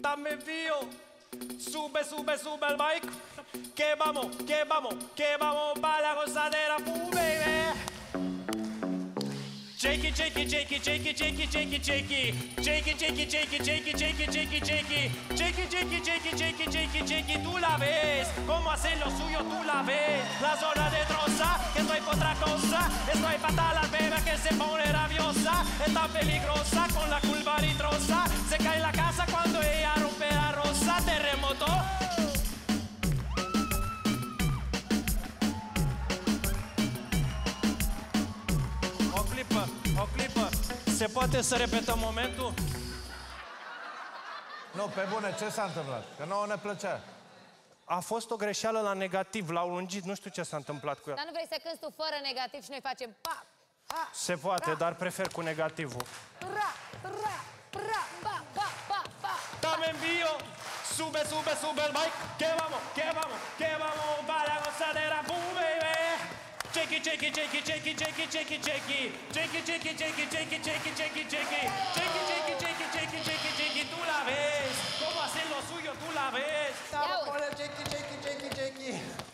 dame envío. Sube, sube, sube el mic. Que vamos para la gozadera, baby. Jiggy, jiggy, jiggy, jiggy, jiggy, jiggy, jiggy. Jiggy, jiggy, jiggy, jiggy, jiggy, jiggy, jiggy. Jiggy, jiggy, jiggy, jiggy, jiggy, jiggy. Tú la ves, cómo hacen lo suyo, tú la ves. La zona de troza, que estoy por otra cosa. Estoy para la bebé que se pone rabiosa. Está peligrosa con la curva nitrosa. Se cae la casa cuando ella rompe la rosa. Terremoto. O clipă. Se poate să repetăm momentul? Nu, pe bune, ce s-a întâmplat? Că nouă ne plăcea. A fost o greșeală la negativ, l-au lungit, nu știu ce s-a întâmplat cu ea. Dar nu vrei să cânti tu fără negativ și noi facem pa, pa. Se poate, dar prefer cu negativul. Ra, ra, ra, pa, pa, pa, pa. Dame envío, sube, sube, sube el mic. Que vamos para la gozadera, boom, baby. Jiggy, jiggy, jiggy, jiggy, jiggy, jiggy, jiggy. Jiggy, jiggy, jiggy, jiggy, jiggy, jiggy, jiggy. Jiggy, jiggy, jiggy, jiggy, jiggy, jiggy. Tú la ves, cómo hacen lo suyo, tú la ves. Jiggy, jiggy, jiggy, jiggy.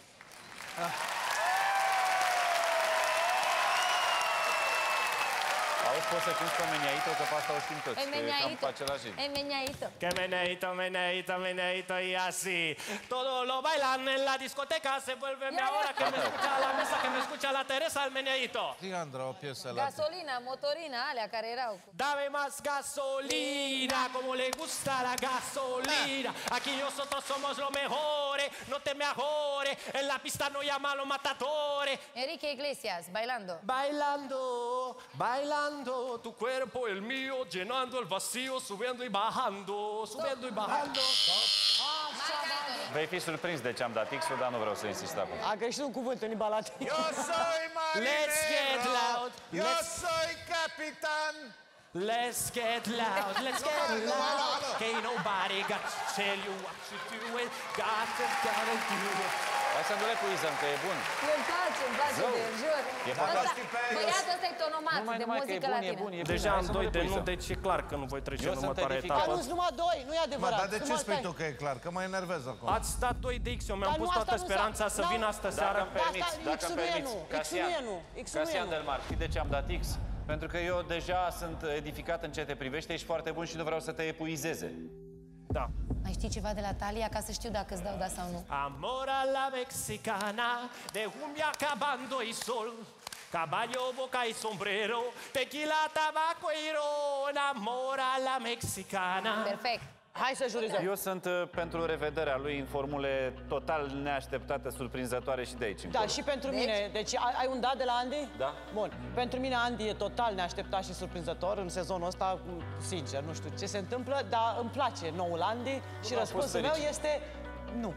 Auzi, poți să cânti pe meneaito, că pe asta o știm toți. Meneaito. Que meneito, meneito, meneito y así. Todos lo bailan en la discoteca, se vuelve mi ahora que me escucha la mesa, que me escucha la Teresa, el meneito. Leandra, o piesă la... Gasolina, motorina, alea care erau. Dame más gasolina, como le gusta la gasolina. Aquí nosotros somos los mejores, no te me ajores. En la pista no llaman los matadores. Enrique Iglesias, bailando. Bailando, bailando, tu cuerpo el mío, llenando el vacío, subiendo y bajando, subiendo y bajando. Vei fi surprins de ce am dat X-ul, dar nu vreau să insist acum. A greșit un cuvânt în limba latină. Eu soy marinero. Let's get loud. Eu soy capitán. Let's get loud, let's get loud. Ain't nobody got to tell you what to do it. Gotta do it. Hai să nu le puizăm, că e bun. Îmi place, te jur. E fantastic. Băiatul ăsta e tonomat de muzică latină. Deja am 2 de nu, deci e clar că nu voi trece în următoarea etapă. Nu-s numai 2, nu e adevărat. Dar de ce spui tu că e clar? Că mă enervez acum. Ați stat 2 de X, eu mi-am pus toată speranța să vin astă seară. Dacă îmi permiți, Cassiano Del Mar, știi de ce am dat X? Pentru că eu deja sunt edificat în ce te privește, ești foarte bun și nu vreau să te epuizeze. Da. Mai știi ceva de la Talia ca să știu dacă îți dau da sau nu? Amor a la mexicana, de cumbia acabando y sol. Caballo, boca y sombrero, tequila, tabaco y ron. Amor a la mexicana. Perfect. Hai să jurizăm. Eu sunt pentru revederea lui în formule total neașteptate, surprinzătoare și de aici. Da, și pentru mine. Deci ai un da de la Andy? Da. Bun. Pentru mine Andy e total neașteptat și surprinzător în sezonul ăsta, sincer, nu știu ce se întâmplă, dar îmi place noul Andy și răspunsul meu este nu.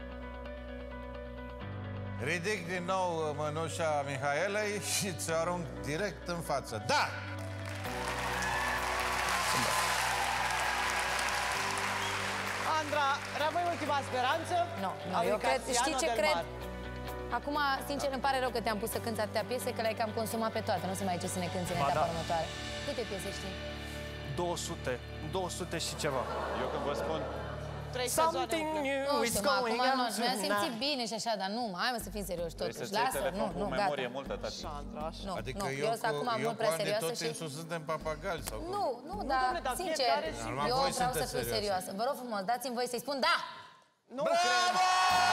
Ridic din nou mănușa Mihaelei și ți-o arunc direct în față. Da! Andra, rămâi ultima speranță? Nu, eu cred, știi ce cred? Acum, sincer, îmi pare rău că te-am pus să cânti atâtea piese, că le-ai cam consumat pe toate. Nu se mai ce să ne cânti în etapa următoare. Câte piese știi? 200 și ceva. Eu când vă spun... Something new is going on tonight. Mi-am simțit bine și așa, dar nu, hai mă să fim serioși totuși. Lasă, nu, memorie gata. multă, tati. Nu, adică eu sunt acum mult prea serioasă și... toți suntem papagali sau cum? Nu, dar sincer, eu vreau să fiu serioasă. Vă rog frumos, dați-mi voie să-i spun da! Bravo!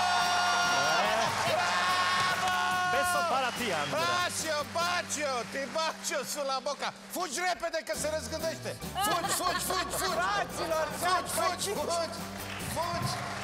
Beso para ti, Andra. Bacio, ti bacio sulla bocca. Fugi repede că se răzgândește. Fugi. Fraților, Fugi.